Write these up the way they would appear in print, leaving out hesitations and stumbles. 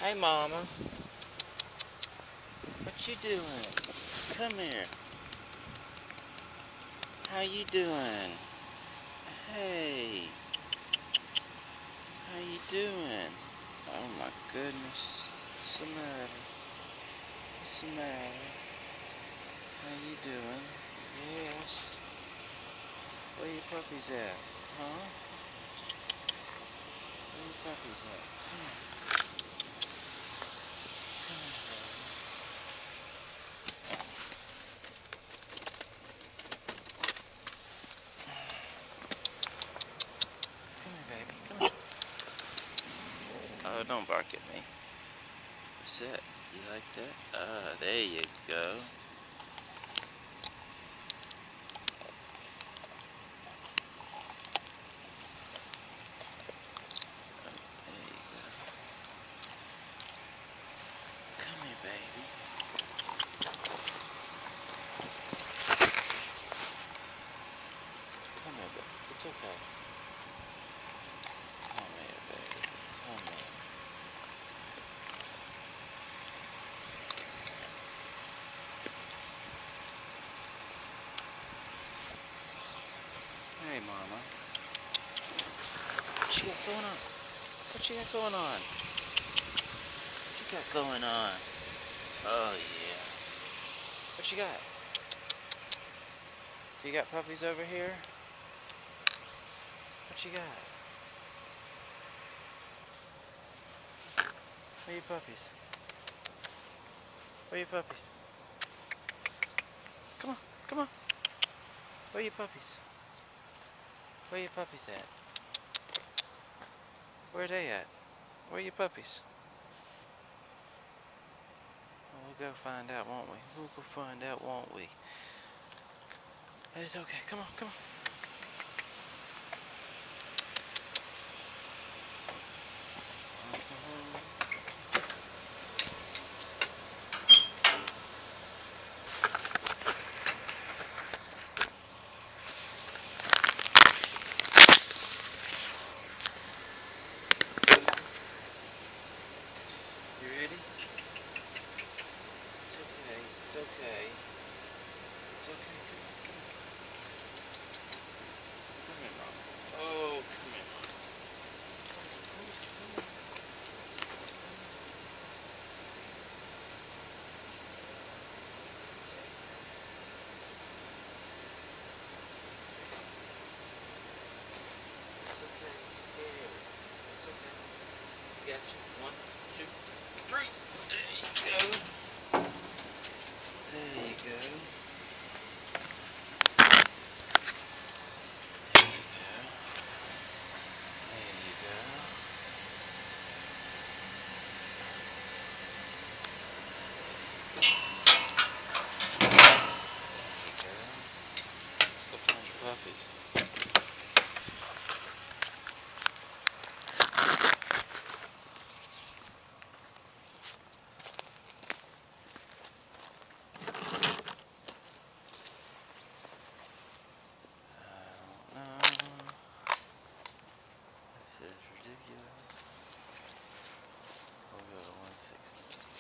Hey, Mama. What you doing? Come here. How you doing? Hey. How you doing? Oh my goodness. What's the matter? What's the matter? How you doing? Yes. Where your puppies at? Huh? Where your puppies at? Come here. Come here, baby. Come here, baby. Come here. Oh, don't bark at me. What's that? You like that? Ah, there you go. There you go. Come here, baby. Come here, baby. It's okay. Come here, baby. Come here. Hey, Mama. What you got going on? What you got going on? What you got going on? Oh, yeah. What you got? Do you got puppies over here? What you got? Where are your puppies? Where are your puppies? Come on, come on. Where are your puppies? Where are your puppies at? Where are they at? Where are your puppies? Well, we'll go find out, won't we? We'll go find out, won't we? It's okay. Come on, come on. You ready? It's okay. It's okay. It's okay. Come here, Mom. Oh, come here, Mom. Come here. It's okay. It's scared. It's okay. Got you. 1, 2, 3. There you go. There you go. There you go. Let's go find your puppies. I don't know. This is ridiculous. We'll go to 160.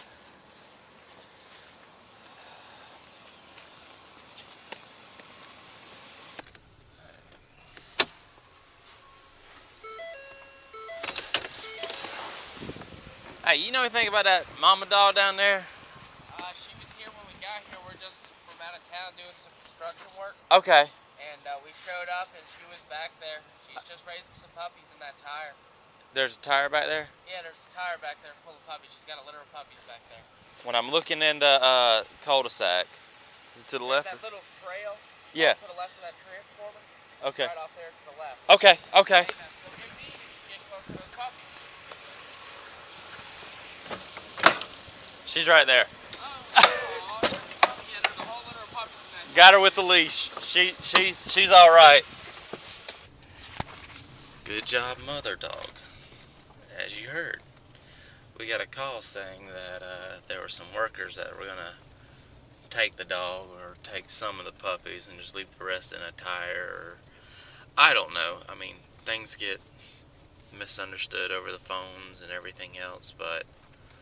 Hey, you know anything about that mama doll down there? She was here when we got here. We're just from out of town doing some construction work. Okay. And we showed up and she was back there. She's just raising some puppies in that tire. There's a tire back there? Yeah, there's a tire back there full of puppies. She's got a litter of puppies back there. When I'm looking in the cul-de-sac, is it to the left? That little trail. Yeah. To the left of that transformer. Okay. Right off there to the left. Okay, okay. Hey, now, so get me and get close to those puppies. She's right there. Oh, yeah, there's a whole litter of puppies in that tire. Got her with the leash. She's all right. Good job, mother dog. As you heard, we got a call saying that there were some workers that were gonna take the dog or take some of the puppies and just leave the rest in a tire. Or, I don't know. I mean, things get misunderstood over the phones and everything else, but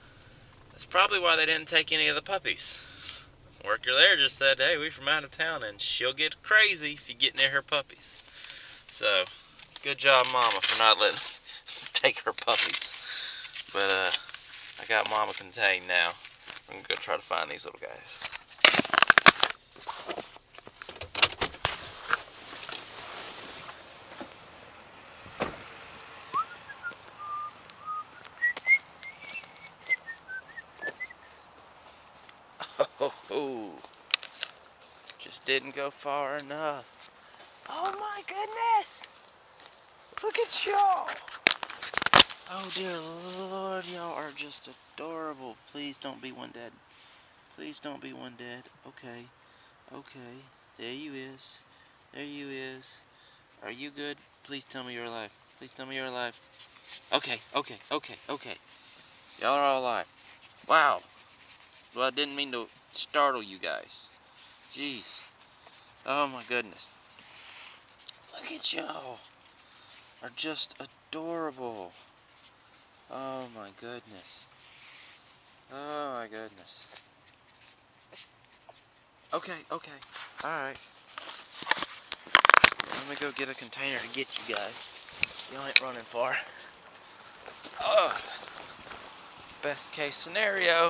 That's probably why they didn't take any of the puppies. Worker there just said, hey, we're from out of town and she'll get crazy if you get near her puppies. So, good job, Mama, for not letting take her puppies. But, I got Mama contained now. I'm going to go try to find these little guys. Oh, just didn't go far enough. Oh my goodness! Look at y'all! Oh dear Lord, y'all are just adorable. Please don't be one dead. Please don't be one dead. Okay, okay. There you is. There you is. Are you good? Please tell me you're alive. Please tell me you're alive. Okay, okay, okay, okay. Y'all are all alive. Wow. Well, I didn't mean to startle you guys. Jeez. Oh my goodness. Look at y'all. Are just adorable. Oh my goodness. Oh my goodness. Okay, okay. Alright. Let me go get a container to get you guys. Y'all ain't running far. Oh. Best case scenario.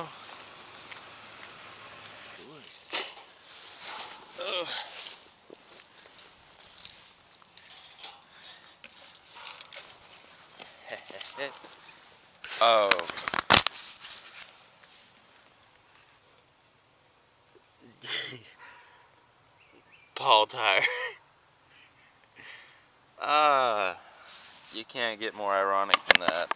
Ugh. Oh. Paul tire. You can't get more ironic than that.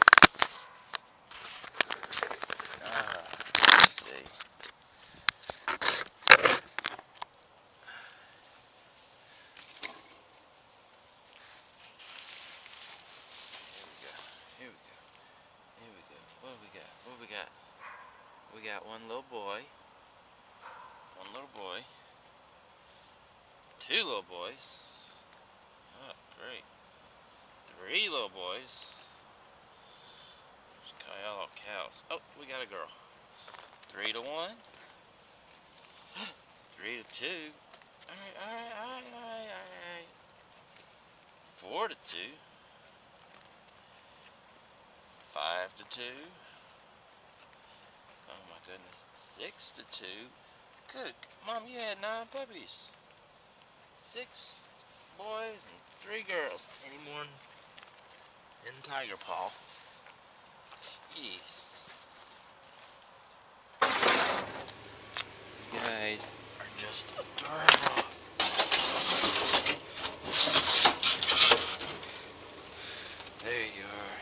Let's see. Here we go. Here we go. What we got? What we got? We got one little boy. One little boy. Two little boys. Oh, great. Three little boys. Just call y'all all cows. Oh, we got a girl. 3 to 1. 3 to 2. Alright. 4 to 2. 5 to 2. Oh my goodness. 6 to 2. Good. Mom, you had 9 puppies. 6 boys and 3 girls. Any more in Tiger Paw? Jeez. You guys are just adorable. There you are.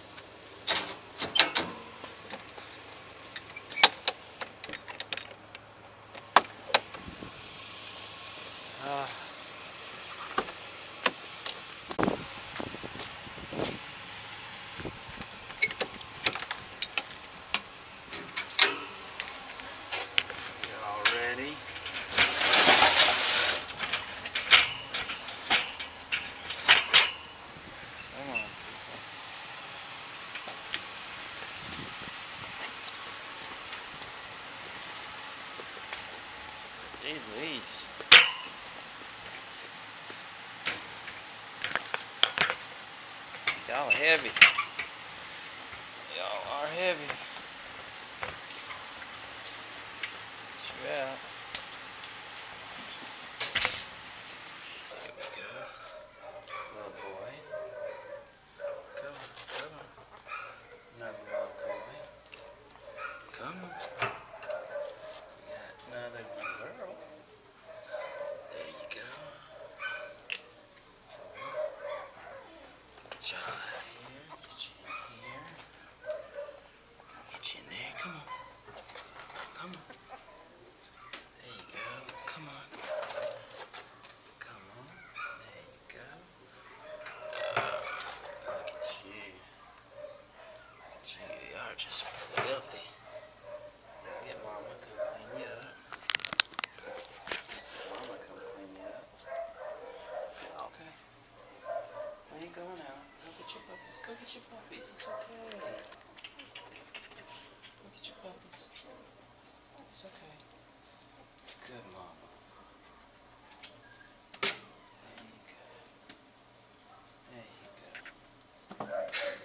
Ready? Come on. Jeez Louise. Y'all are heavy. Y'all are heavy. Get you out. Here we go. Little boy. Come on. Another little boy. Come on. We got another one girl. There you go. Get y'all out here. Get you in here. Get you in there. Come on. Come on. There you go. Come on. Come on. There you go. Look at you. Look at you. You are just filthy. Get Mama to clean you up. Mama come clean you up. Okay. We ain't going out. Go get your puppies. Go get your puppies. It's okay. Go get your puppies. It's okay. Good mama. There you go. There you go. There you go.